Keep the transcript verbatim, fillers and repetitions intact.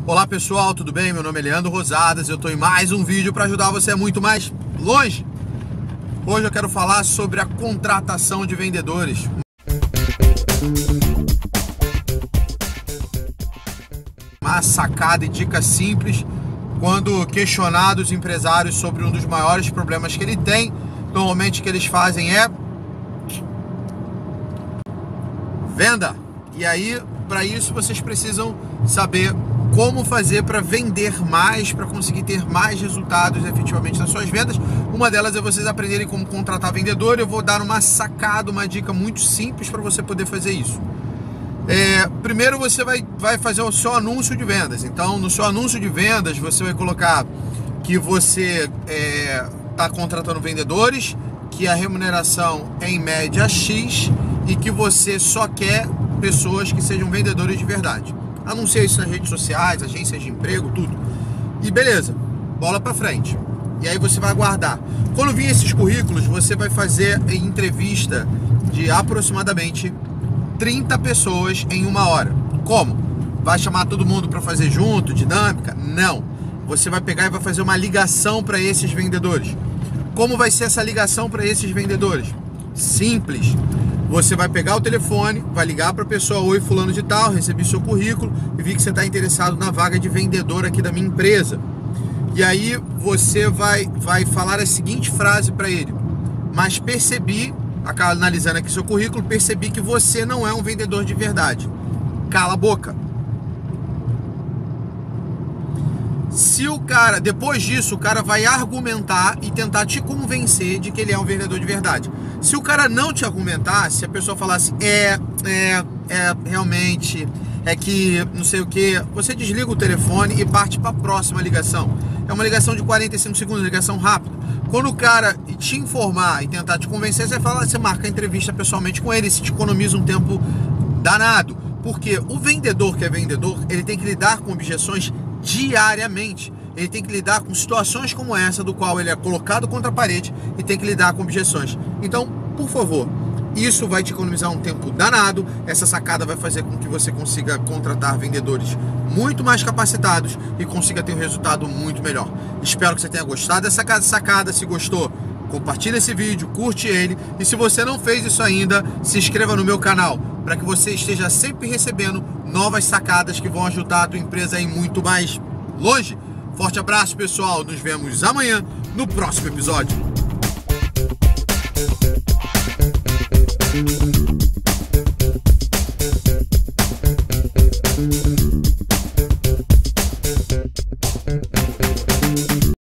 Olá pessoal, tudo bem? Meu nome é Leandro Rosadas, eu estou em mais um vídeo para ajudar você muito mais longe. Hoje eu quero falar sobre a contratação de vendedores. Uma sacada e dica simples quando questionados empresários sobre um dos maiores problemas que ele tem. Normalmente o que eles fazem é venda. E aí, para isso, vocês precisam saber como fazer para vender mais, para conseguir ter mais resultados efetivamente nas suas vendas. Uma delas é vocês aprenderem como contratar vendedor. Eu vou dar uma sacada, uma dica muito simples para você poder fazer isso. É, primeiro você vai, vai fazer o seu anúncio de vendas. Então, no seu anúncio de vendas, você vai colocar que você está é, contratando vendedores, que a remuneração é em média X e que você só quer pessoas que sejam vendedores de verdade. Anuncia isso nas redes sociais, agências de emprego, tudo. E beleza, bola pra frente. E aí você vai aguardar. Quando vir esses currículos, você vai fazer entrevista de aproximadamente trinta pessoas em uma hora. Como? Vai chamar todo mundo para fazer junto, dinâmica? Não. Você vai pegar e vai fazer uma ligação para esses vendedores. Como vai ser essa ligação para esses vendedores? Simples. Você vai pegar o telefone, vai ligar para a pessoa: oi, fulano de tal, recebi seu currículo e vi que você está interessado na vaga de vendedor aqui da minha empresa. E aí você vai, vai falar a seguinte frase para ele: mas percebi, analisando aqui seu currículo, percebi que você não é um vendedor de verdade. Cala a boca. Se o cara, depois disso, o cara vai argumentar e tentar te convencer de que ele é um vendedor de verdade. Se o cara não te argumentar, se a pessoa falar assim, é, é, é, realmente, é que não sei o que, você desliga o telefone e parte para a próxima ligação. É uma ligação de quarenta e cinco segundos, ligação rápida. Quando o cara te informar e tentar te convencer, você fala, você marca a entrevista pessoalmente com ele, isso te economiza um tempo danado. Porque o vendedor que é vendedor, ele tem que lidar com objeções diariamente. Ele tem que lidar com situações como essa, do qual ele é colocado contra a parede e tem que lidar com objeções. Então, por favor, isso vai te economizar um tempo danado. Essa sacada vai fazer com que você consiga contratar vendedores muito mais capacitados e consiga ter um resultado muito melhor. Espero que você tenha gostado dessa sacada. Se gostou, compartilha esse vídeo, curte ele. E se você não fez isso ainda, se inscreva no meu canal para que você esteja sempre recebendo novas sacadas que vão ajudar a tua empresa a ir muito mais longe. Forte abraço, pessoal. Nos vemos amanhã no próximo episódio. Thank you.